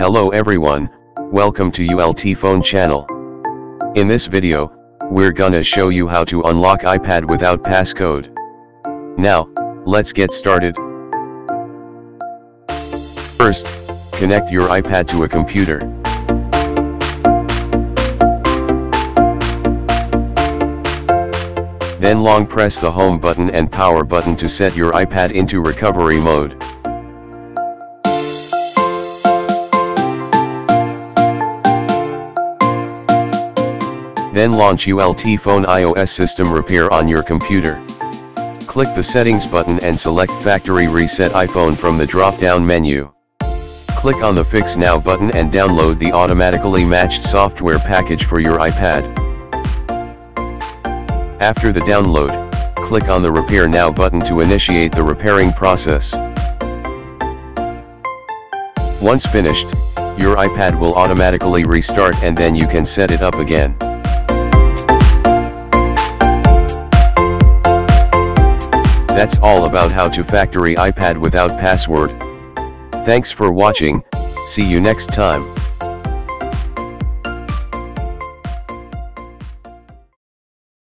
Hello everyone, welcome to UltFone channel. In this video, we're gonna show you how to unlock iPad without passcode. Now, let's get started. First, connect your iPad to a computer. Then long press the home button and power button to set your iPad into recovery mode. Then launch UltFone iOS System Repair on your computer. Click the Settings button and select Factory Reset iPhone from the drop-down menu. Click on the Fix Now button and download the automatically matched software package for your iPad. After the download, click on the Repair Now button to initiate the repairing process. Once finished, your iPad will automatically restart and then you can set it up again. That's all about how to factory iPad without password. Thanks for watching, see you next time.